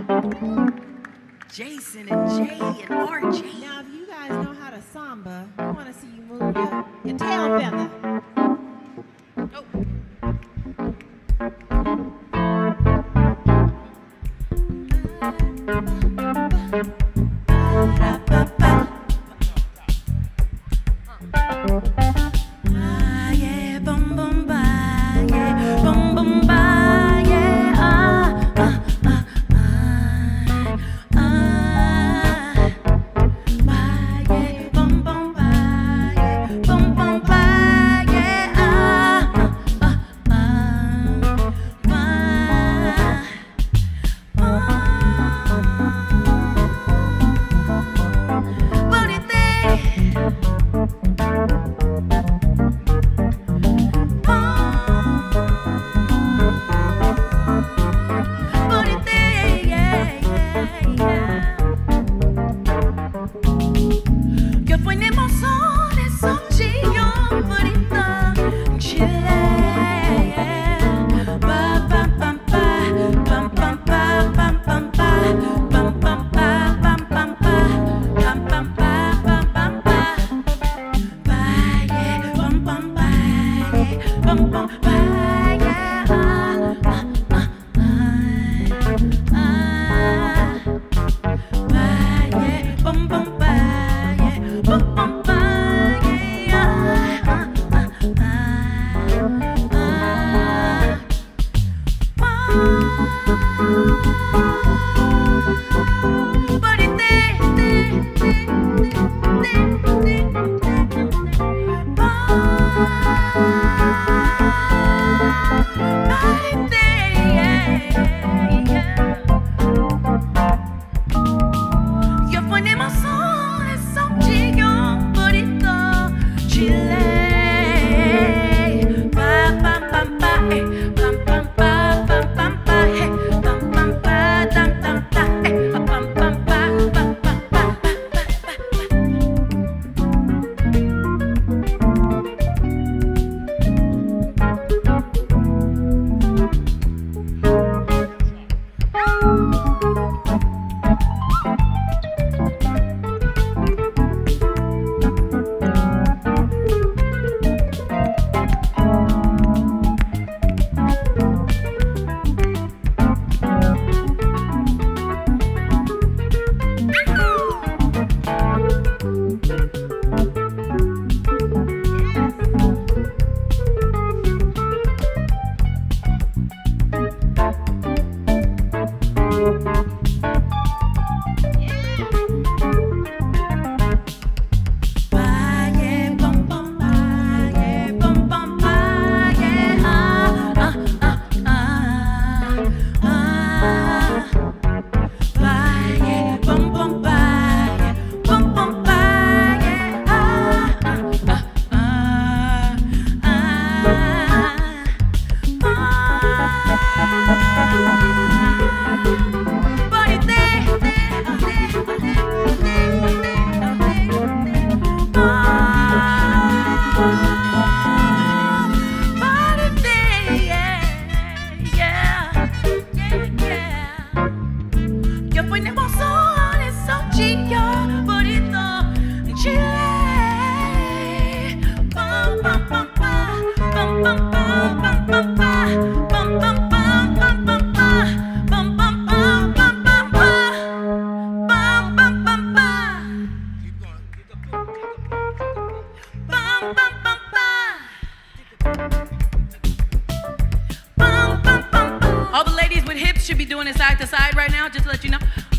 Jason and Jay and RJ. Now, if you guys know how to samba, I want to see you move your tail feather. Oh. Yeah, bum bum ba, yeah, bum bum ba, yeah, yeah, bum bum ba, yeah, bum bum ba, yeah, All the ladies with hips should be doing it side to side right now, just to let you know.